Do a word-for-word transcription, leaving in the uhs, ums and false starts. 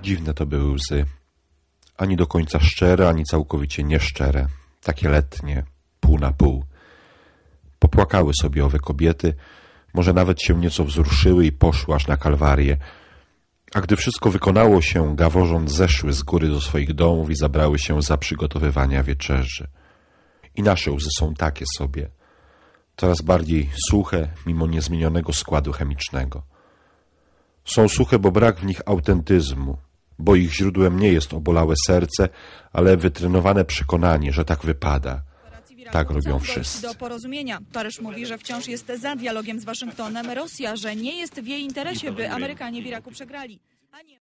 Dziwne to były łzy. Ani do końca szczere, ani całkowicie nieszczere. Takie letnie, pół na pół. Popłakały sobie owe kobiety, może nawet się nieco wzruszyły i poszły aż na Kalwarię. A gdy wszystko wykonało się, gaworząc zeszły z góry do swoich domów i zabrały się za przygotowywania wieczerzy. I nasze łzy są takie sobie, coraz bardziej suche, mimo niezmienionego składu chemicznego. Są suche, bo brak w nich autentyzmu, bo ich źródłem nie jest obolałe serce, ale wytrenowane przekonanie, że tak wypada. Tak robią wszyscy. Do porozumienia. Paryż mówi, że wciąż jest za dialogiem z Waszyngtonem. Rosja, że nie jest w jej interesie, by Amerykanie w Iraku przegrali.